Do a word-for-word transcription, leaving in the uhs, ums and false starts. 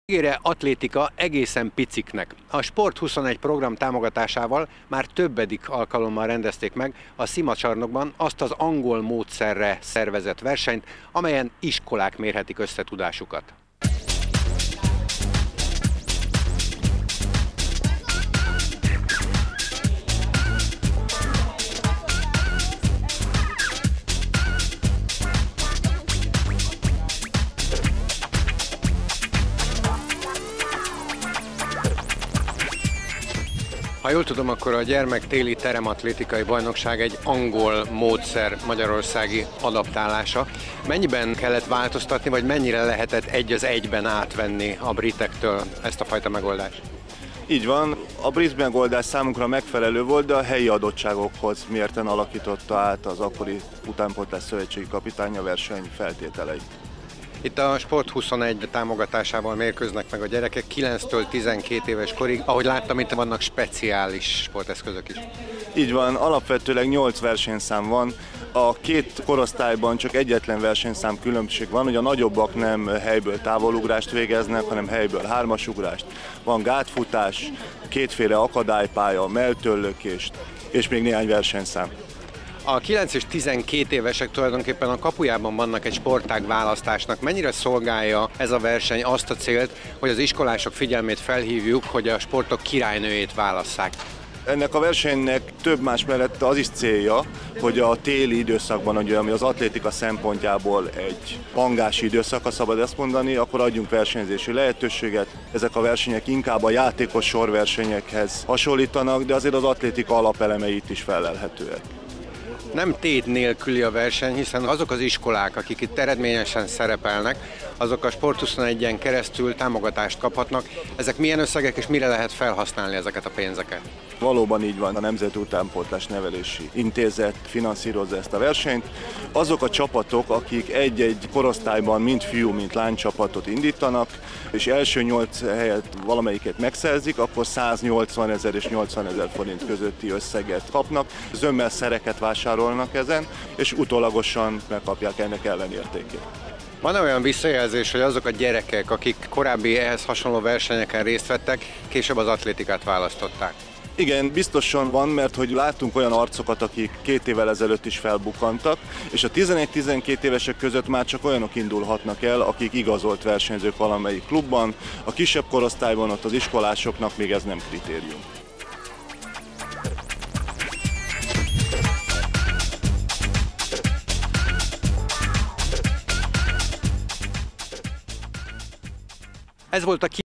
Végére atlétika egészen piciknek. A Sport huszonegy program támogatásával már többedik alkalommal rendezték meg a Szimacsarnokban azt az angol módszerre szervezett versenyt, amelyen iskolák mérhetik összetudásukat. Ha jól tudom, akkor a gyermek téli terematlétikai bajnokság egy angol módszer magyarországi adaptálása. Mennyiben kellett változtatni, vagy mennyire lehetett egy az egyben átvenni a britektől ezt a fajta megoldást? Így van, a brit megoldás számunkra megfelelő volt, de a helyi adottságokhoz mérten alakította át az akkori utánpótlás szövetségi kapitány a verseny feltételeit. Itt a Sport huszonegy támogatásával mérkőznek meg a gyerekek kilenctől tizenkét éves korig. Ahogy láttam, itt vannak speciális sporteszközök is. Így van, alapvetőleg nyolc versenyszám van. A két korosztályban csak egyetlen versenyszám különbség van, hogy a nagyobbak nem helyből távolugrást végeznek, hanem helyből hármasugrást. Van gátfutás, kétféle akadálypálya, melltőlökést és még néhány versenyszám. A kilenc és tizenkét évesek tulajdonképpen a kapujában vannak egy sportág választásnak. Mennyire szolgálja ez a verseny azt a célt, hogy az iskolások figyelmét felhívjuk, hogy a sportok királynőjét válasszák? Ennek a versenynek több más mellett az is célja, hogy a téli időszakban, ugye, ami az atlétika szempontjából egy pangási időszak, ha szabad ezt mondani, akkor adjunk versenyzési lehetőséget. Ezek a versenyek inkább a játékos sorversenyekhez hasonlítanak, de azért az atlétika alapelemeit is felelhetőek. Nem tét nélküli a verseny, hiszen azok az iskolák, akik itt eredményesen szerepelnek, azok a Sport huszonegyen keresztül támogatást kaphatnak. Ezek milyen összegek és mire lehet felhasználni ezeket a pénzeket? Valóban így van, a Nemzeti Utánpótlás Nevelési Intézet finanszírozza ezt a versenyt. Azok a csapatok, akik egy-egy korosztályban mind fiú, mind lány csapatot indítanak, és első nyolc helyet valamelyiket megszerzik, akkor száznyolcvanezer és nyolcvanezer forint közötti összeget kapnak. Zömmel szereket vásárolnak ezen, és utólagosan megkapják ennek ellenértékét. Van olyan visszajelzés, hogy azok a gyerekek, akik korábbi ehhez hasonló versenyeken részt vettek, később az atlétikát választották? Igen, biztosan van, mert hogy láttunk olyan arcokat, akik két évvel ezelőtt is felbukkantak, és a tizenegy-tizenkét évesek között már csak olyanok indulhatnak el, akik igazolt versenyzők valamelyik klubban. A kisebb korosztályban ott az iskolásoknak még ez nem kritérium. Ez volt a